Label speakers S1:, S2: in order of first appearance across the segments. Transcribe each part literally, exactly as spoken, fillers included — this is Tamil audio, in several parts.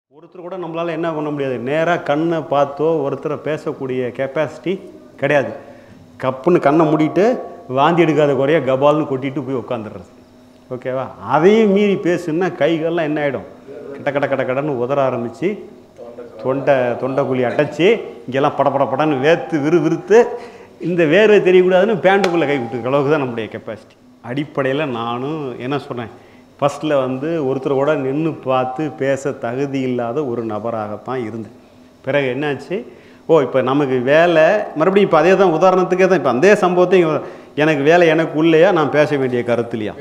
S1: ஒருத்தர் கூட நம்மளால் என்ன பண்ண முடியாது, நேராக கண்ணை பார்த்தோ ஒருத்தரை பேசக்கூடிய கெப்பாசிட்டி கிடையாது. கப்புன்னு கண்ணை மூடிட்டு வாந்தி எடுக்காத குறைய கபால்னு கொட்டிட்டு போய் உட்காந்துடுறது. ஓகேவா? அதையும் மீறி பேசுன்னா கைகள்லாம் என்ன ஆகிடும், கிட்ட கட்ட கட்ட கடன்னு உதற ஆரம்பித்து தொண்டை தொண்டைக்குழி அடைச்சி இங்கெல்லாம் படப்பட படன்னு வேர்த்து விறு விறுத்து இந்த வேர்வை தெரியக்கூடாதுன்னு பேண்டுக்குள்ளே கை விட்டுருக்க அளவுக்கு தான் நம்முடைய கெப்பாசிட்டி. அடிப்படையில் நானும் என்ன சொன்னேன், ஃபஸ்ட்டில் வந்து ஒருத்தர் கூட நின்று பார்த்து பேச தகுதி இல்லாத ஒரு நபராகத்தான் இருந்தேன். பிறகு என்னாச்சு, ஓ இப்போ நமக்கு வேலை மறுபடியும் இப்போ அதே தான் உதாரணத்துக்கே தான் இப்போ அதே சம்பவத்தையும் எனக்கு வேலை எனக்கு உள்ளேயா நான் பேச வேண்டிய கருத்துலையா,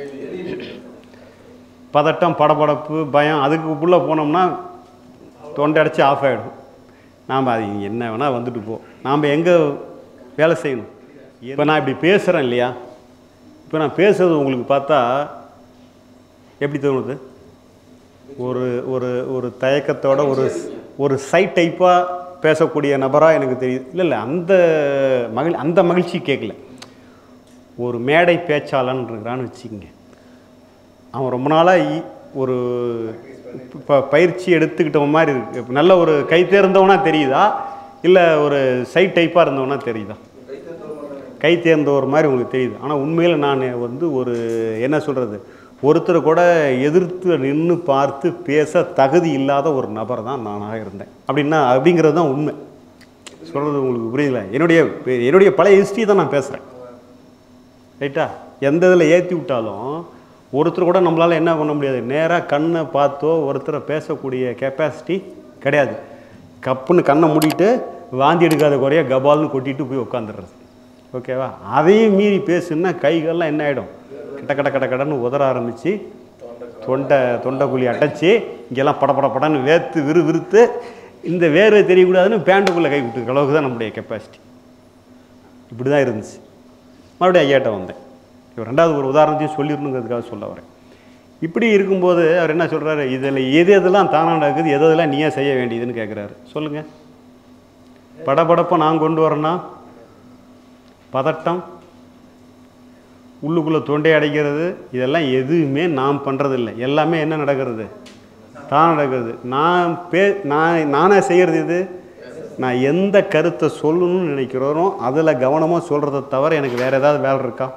S1: பதட்டம் படபடப்பு பயம் அதுக்கு உள்ளே போனோம்னா தொண்டை அடைச்சி ஆஃப் ஆகிடும். நாம் அது என்ன வேணால் வந்துட்டு போ, நாம் எங்கே வேலை செய்யணும். இப்போ நான் இப்படி பேசுகிறேன் இல்லையா, இப்போ நான் பேசுகிறது உங்களுக்கு பார்த்தா எப்படி தோணுது, ஒரு ஒரு ஒரு தயக்கத்தோட ஒரு ஒரு சைட் டைப்பாக பேசக்கூடிய நபராக எனக்கு தெரியுது. இல்லை இல்லை அந்த மகிழ் அந்த மகிழ்ச்சி கேட்கல. ஒரு மேடை பேச்சாளன் இருக்கிறான்னு வச்சுக்கோங்க, அவன் ரொம்ப நாளாக ஒரு இப்போ பயிற்சி எடுத்துக்கிட்ட மாதிரி இருக்குது. நல்ல ஒரு கை தேர்ந்தவனா தெரியுதா, இல்லை ஒரு சைட் டைப்பாக இருந்தவனா தெரியுதா? கை தேர்ந்தவர் மாதிரி உங்களுக்கு தெரியுது. ஆனால் உண்மையில் நான் வந்து ஒரு என்ன சொல்கிறது, ஒருத்தர் கூட எதிர்த்து நின்று பார்த்து பேச தகுதி இல்லாத ஒரு நபர் தான் நானாக இருந்தேன். அப்படின்னா அப்படிங்கிறது தான் உண்மை. சொல்கிறது உங்களுக்கு புரியல. என்னுடைய என்னுடைய பழைய ஹிஸ்ட்ரி தான் நான் பேசுகிறேன். ரைட்டா? எந்த இதில் ஏற்றி விட்டாலும் ஒருத்தர் கூட நம்மளால் என்ன பண்ண முடியாது, நேராக கண்ணை பார்த்தோ ஒருத்தரை பேசக்கூடிய கெப்பாசிட்டி கிடையாது. கப்புன்னு கண்ணை மூடிட்டு வாந்தி எடுக்காத குறைய கபால்னு கொட்டிட்டு போய் உட்காந்துடுறது. ஓகேவா? அதையும் மீறி பேசுன்னா கைகள்லாம் என்ன ஆகிடும், கிட்ட கட்ட கட்ட கடன்னு உதற ஆரம்பித்து தொண்டை தொண்டைக்குழி அடைச்சி இங்கெல்லாம் படப்பட படன்னு வேர்த்து விறு விறுத்து இந்த வேர்வை தெரியக்கூடாதுன்னு பேண்டுக்குள்ளே கை விட்டுருக்க அளவுக்கு தான் நம்முடைய கெப்பாசிட்டி. இப்படி தான் இருந்துச்சு. மறுபடியும் ஐயாட்ட வந்தேன். இப்போ ரெண்டாவது ஒரு உதாரணத்தையும் சொல்லிடணுங்கிறதுக்காக சொல்ல வரேன். இப்படி இருக்கும்போது அவர் என்ன சொல்கிறாரு, இதில் எது எதெல்லாம் தானாக நடக்குது, எது எதெல்லாம் நீயே செய்ய வேண்டியதுன்னு கேட்குறாரு. சொல்லுங்கள். படபடப்பை நான் கொண்டு வரேன்னா பதட்டம் உள்ளுக்குள்ளே தொண்டை அடைக்கிறது இதெல்லாம் எதுவுமே நாம் பண்ணுறதில்லை. எல்லாமே என்ன நடக்கிறது, தான் நடக்கிறது. நான் பே நான் நானே செய்கிறது இது, நான் எந்த கருத்தை சொல்லணும்னு நினைக்கிறோனோ அதில் கவனமாக சொல்கிறத தவிர எனக்கு வேறு ஏதாவது வேலை இருக்கா?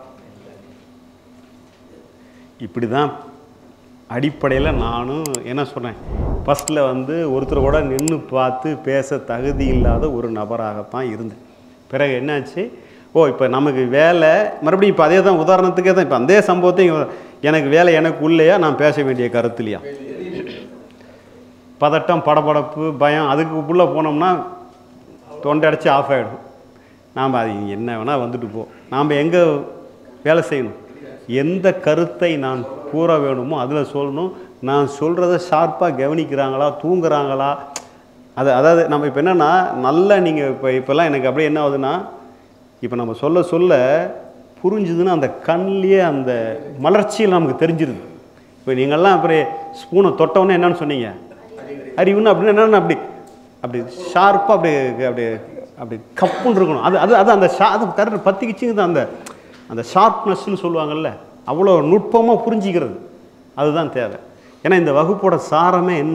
S1: இப்படி தான் அடிப்படையில் நானும் என்ன சொன்னேன், ஃபஸ்ட்டில் வந்து ஒருத்தர் கூட நின்று பார்த்து பேச தகுதி இல்லாத ஒரு நபராகத்தான் இருந்தேன். பிறகு என்னாச்சு, ஓ இப்போ நமக்கு வேலை மறுபடியும் இப்போ அதே தான் உதாரணத்துக்கே தான் இப்போ அதே சம்பவத்தையும் எனக்கு வேலை எனக்கு உள்ளேயா நான் பேச வேண்டிய கருத்துலையா, பதட்டம் படபடப்பு பயம் அதுக்கு உள்ளே போனோம்னா தொண்டை அடைச்சி ஆஃப் ஆகிடும். நாம் அது என்ன வேணால் வந்துட்டு போ, நாம் எங்கே வேலை செய்யணும், எந்த கருத்தை நான் கூற வேணுமோ அதில் சொல்லணும். நான் சொல்கிறத ஷார்ப்பாக கவனிக்கிறாங்களா தூங்குறாங்களா, அது அதாவது நம்ம இப்போ என்னென்னா நல்லா நீங்கள் இப்போ இப்போல்லாம் எனக்கு அப்படியே என்ன ஆகுதுன்னா, இப்போ நம்ம சொல்ல சொல்ல புரிஞ்சுதுன்னா அந்த கண்லேயே அந்த மலர்ச்சியில் நமக்கு தெரிஞ்சிருது. இப்போ நீங்கள்லாம் அப்படியே ஸ்பூனை தொட்டவுடனே என்னன்னு சொன்னீங்க, அறிவுன்னு அப்படின்னு என்னென்னு அப்படி அப்படி ஷார்ப்பாக அப்படி அப்படி அப்படி கப்புன்னு இருக்கணும். அது அது அது அந்த ஷா அது கரெக்ட் பத்திக்கிச்சுங்க அந்த அந்த ஷார்ப்னஸ்ன்னு சொல்லுவாங்கள்ல, அவ்வளோ நுட்பமாக புரிஞ்சிக்கிறது அதுதான் தேவை. ஏன்னா இந்த வகுப்போட சாரமே என்ன,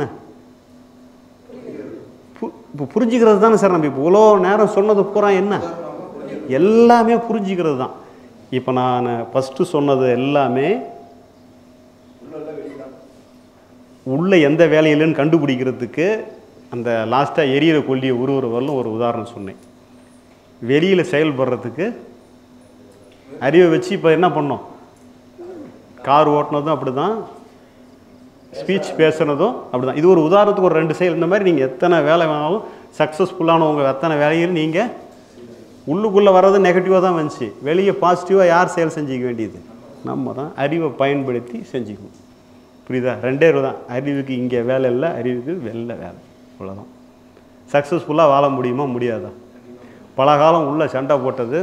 S1: இப்போ புரிஞ்சிக்கிறது தானே சார். நம்ம இப்போ இவ்வளோ நேரம் சொன்னது பூரா என்ன, எல்லாமே புரிஞ்சிக்கிறது தான். இப்போ நான் ஃபஸ்ட்டு சொன்னது எல்லாமே உள்ளே எந்த வேலையிலன்னு கண்டுபிடிக்கிறதுக்கு அந்த லாஸ்ட்டாக எரியிற கொல்லியை உருவுறவர்களும் ஒரு உதாரணம் சொன்னேன். வெளியில் செயல்படுறதுக்கு அறிவை வச்சு இப்போ என்ன பண்ணோம், கார் ஓட்டினதும் அப்படி தான், ஸ்பீச் பேசுனதும் அப்படி தான். இது ஒரு உதாரணத்துக்கு ஒரு ரெண்டு செயல். இந்த மாதிரி நீங்கள் எத்தனை வேலை வேணாலும் சக்ஸஸ்ஃபுல்லானவங்க எத்தனை வேலையில் நீங்கள் உள்ளுக்குள்ளே வர்றது நெகட்டிவாக தான் வந்துச்சு, வெளியே பாசிட்டிவாக யார் செயல் செஞ்சிக்க வேண்டியது, நம்ம தான் அறிவை பயன்படுத்தி செஞ்சுக்கணும். புரியுதா? ரெண்டே தான், அறிவுக்கு இங்கே வேலை இல்லை, அறிவுக்கு வெளில வேலை, அவ்வளோதான். சக்ஸஸ்ஃபுல்லாக வாழ முடியுமா முடியாதா? பல காலம் உள்ள சண்டை போட்டது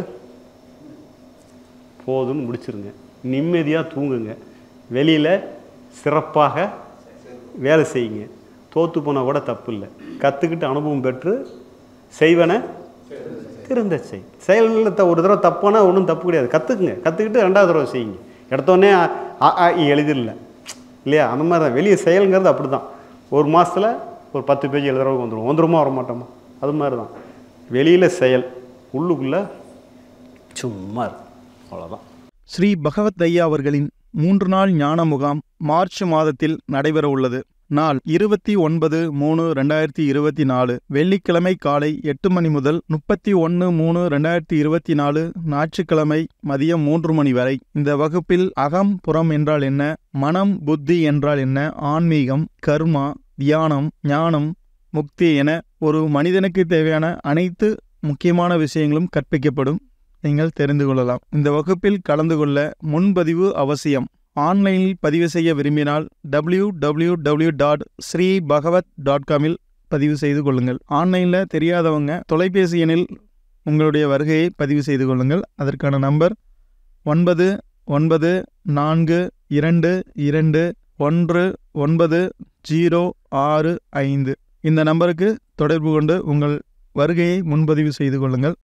S1: போதுன்னு முடிச்சிருங்க, நிம்மதியாக தூங்குங்க, வெளியில் சிறப்பாக வேலை செய்யுங்க. தோற்று போனால் கூட தப்பு இல்லை, கற்றுக்கிட்டு அனுபவம் பெற்று செய்வன திருந்த செய். செயல்களை ஒரு தடவை தப்பானா ஒன்றும் தப்பு கிடையாது, கற்றுக்குங்க, கற்றுக்கிட்டு ரெண்டாவது தடவை செய்யுங்க. எடுத்தோடனே எழுதிடல இல்லையா? அந்த மாதிரி தான் வெளியே செயலுங்கிறது அப்படி தான். ஒரு மாதத்தில் ஒரு பத்து பேஜ் எழுதுறவங்க வந்துடும். வந்துருமா வர மாட்டோமா? அது மாதிரி தான் வெளியில் செயல், உள்ளுக்குள்ளே சும்மா இருக்கும், அவ்வளோதான்.
S2: ஸ்ரீ பகவத் ஐயா அவர்களின் மூன்று நாள் ஞான முகாம் மார்ச் மாதத்தில் நடைபெற உள்ளது. நாள் இருபத்தி ஒன்பது மூணு ரெண்டாயிரத்தி இருபத்தி நாலு வெள்ளிக்கிழமை காலை எட்டு மணி முதல் முப்பத்தி ஒன்று மூணு ரெண்டாயிரத்தி இருபத்தி நாலு ஞாயிற்றுக்கிழமை மதியம் மூன்று மணி வரை. இந்த வகுப்பில் அகம் புறம் என்றால் என்ன, மனம் புத்தி என்றால் என்ன, ஆன்மீகம், கர்மா, தியானம், ஞானம், முக்தி என ஒரு மனிதனுக்கு தேவையான அனைத்து முக்கியமான விஷயங்களும் கற்பிக்கப்படும். நீங்கள் தெரிந்து கொள்ளலாம். இந்த வகுப்பில் கலந்து கொள்ள முன்பதிவு அவசியம். ஆன்லைனில் பதிவு செய்ய விரும்பினால் W W W dot Sri Bhagavad dot காமில் பதிவு செய்து கொள்ளுங்கள். ஆன்லைனில் தெரியாதவங்க தொலைபேசி எண்ணில் உங்களுடைய வருகையை பதிவு செய்து கொள்ளுங்கள். அதற்கான நம்பர் ஒன்பது ஒன்பது நான்கு இரண்டு இரண்டு ஒன்று ஒன்பது ஜீரோ ஆறு ஐந்து. இந்த நம்பருக்கு தொடர்பு கொண்டு உங்கள் வருகையை முன்பதிவு செய்து கொள்ளுங்கள்.